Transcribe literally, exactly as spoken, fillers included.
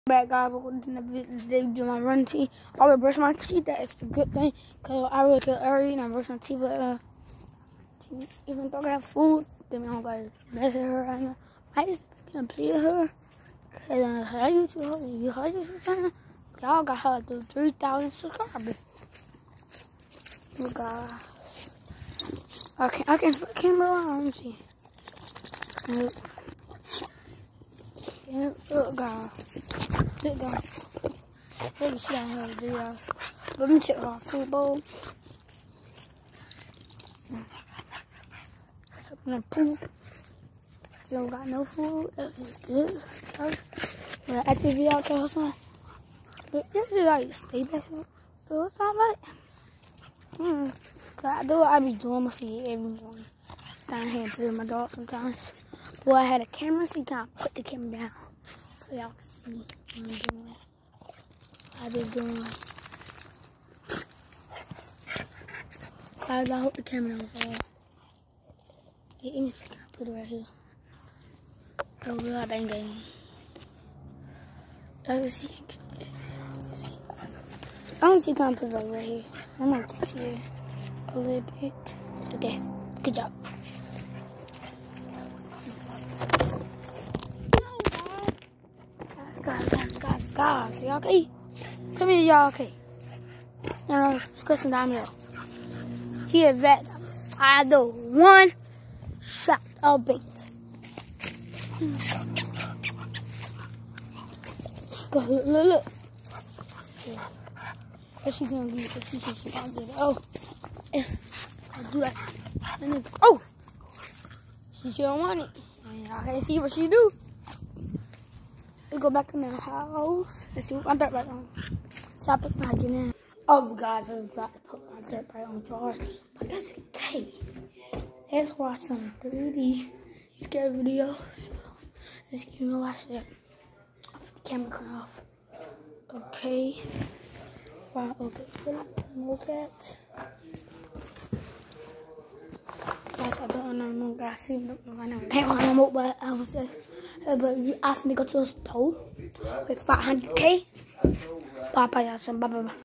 Back, guys, welcome to the video. Do my run teeth. I will brush my teeth. That is a good thing because I really get early and I brush my teeth. But uh, even though I got food, then I don't got to mess with her right now. I just complete her because uh, I used to you heard you something. Y'all got her to three thousand subscribers. Oh gosh, I can I can put the camera on. Let me see. Look. Oh god. Look down. Let me see down here the video. Let me check our food bowl. It's up in the pool. Still got no food. That is good. When I active video out there or something. This is like stay back. So it's not right. Hmm. So I do I be doing my feet every morning. Down here and put my dog sometimes. Well, I had a camera, so you can put the camera down so y'all can see what I'm doing. I be doing. Guys, I hope the camera don't fall. Yeah, let me see. Can I put it right here? Oh, God, dang, dang. I can see. I don't see. Can I put it like right here? I might to see it a little bit. Okay, good job. Guys, guys, guys, guys, y'all okay? Tell me y'all okay. You know, question down here. Here, vet. I do one shot of bait. Look, look, look. What's she gonna do? Let's see if she gonna do it. Oh, I'll do that. Oh, she sure don't want it. I can't see what she do. We go back in the house. Let's do my dirt bike on. Stop it when I get in. Oh God, I forgot to put my dirt bike on charge. But it's okay. Let's watch some three D scary videos. Let's give me a watch that. The camera cut off. Okay. Wow, okay. Look at. Guys, I don't know, guys. See, I know. Can't find no more, but I was just. But I finna go to the store with five hundred K. Bye bye, y'all. Bye bye bye.